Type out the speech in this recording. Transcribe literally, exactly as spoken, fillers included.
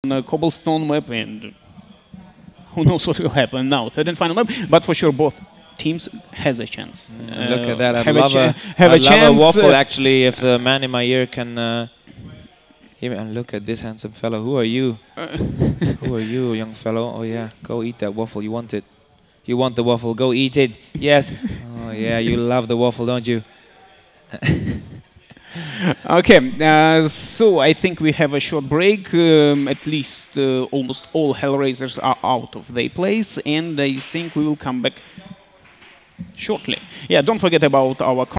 a cobblestone map, and who knows what will happen now. Third and final map, but for sure both teams has a chance. Mm, uh, look at that! I'd have love a, a, have I'd a love chance. a waffle. Uh, Actually, if the man in my ear can. Uh, hear me. And look at this handsome fellow. Who are you? Who are you, young fellow? Oh yeah, go eat that waffle. You want it? You want the waffle? Go eat it. Yes. Oh yeah, you love the waffle, don't you? Okay, uh, so I think we have a short break. Um, at least uh, almost all Hellraisers are out of their place, and I think we will come back shortly. Yeah, don't forget about our